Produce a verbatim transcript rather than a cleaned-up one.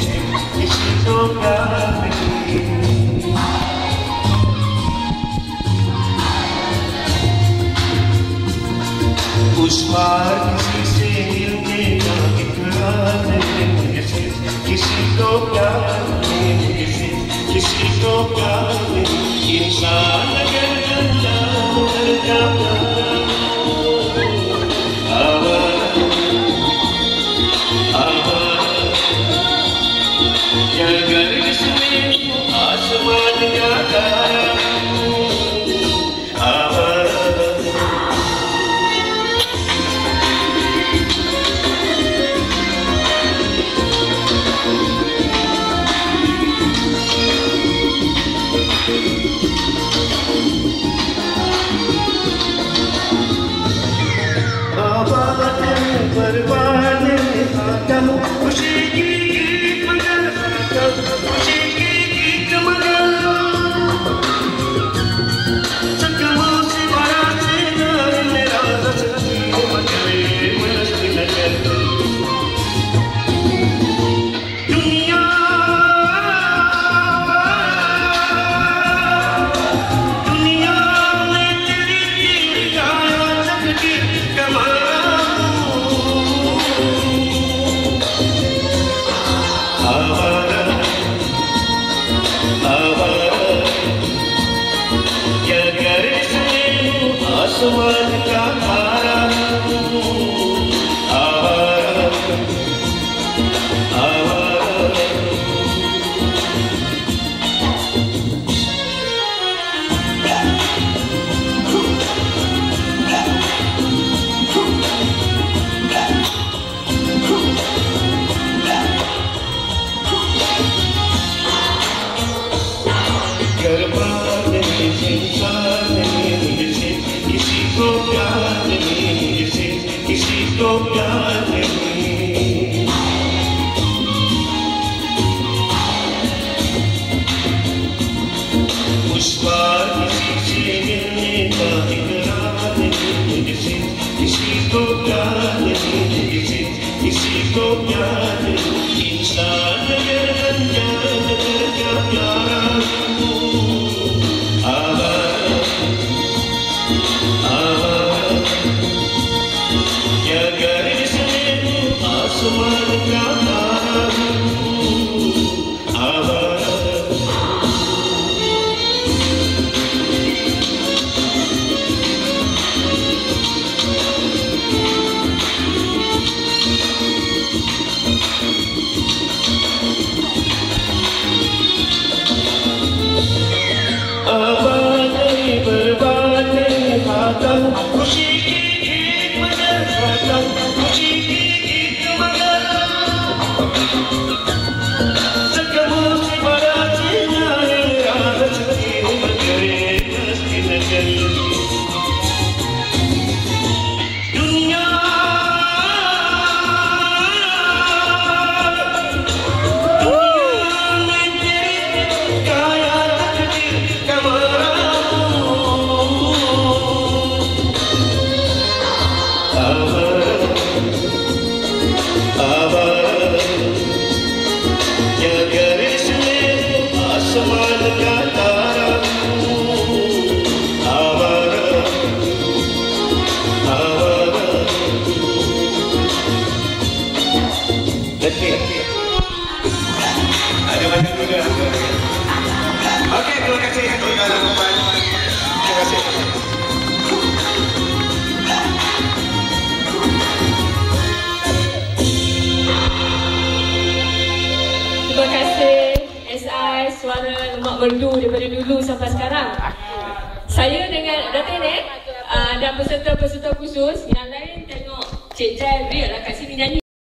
किसी किसी को प्यार नहीं। उस पार किसी से मिलने का इकरार नहीं, मुझे किसी को प्यार नहीं, किसी किसी को प्यार नहीं। इंसान अगर गंदा मर जाता आवारा आवारा, या अगर इसमें आसमान का तारा आवारा। बर्बाद आता हूँ खुशी की गीत मगर खुशी की गीत मगर चकमों से भरा से मेरा रस्ती मगर मस्त नजर दुनिया दुनिया में तेरी तेरी काया चकती कमा आवारा आवारा, क्या कर इसमें आसमान का तारा आवारा आवारा। किसी को प्यार नहीं, किसी किसी को प्यार नहीं। उस पार किसी से मिलने का इकरार नहीं, किसी किसी को प्यार नहीं, किसी किसी को प्यार नहीं। इंसान अगर अनजान कर क्या प्यारा आवारा आवारा, क्या कर इसमें आसमान का तारा आवारा। आबाद नहीं बर्बाद नहीं खाता हूँ खुशी की गीत मगर खाता हूँ खुशी की गीत मगर जख्मों से भरा सीना है मेरा रस्ती मगर मस्ती नजर दुनिया दुनिया में तेरी काया तकदीर कमारा आवारा आवारा, क्या कर इसमें आसमान का तारा आवारा आवारा। Ada banyak juga. Okey, terima kasih tuan-tuan dan puan. Terima kasih. Terima kasih S I Suara Lemak Merdu daripada dulu sampai sekarang. Saya dengan Datin eh uh, dan peserta-peserta khusus yang lain tengok Cik Jai real lah kat sini nyanyi.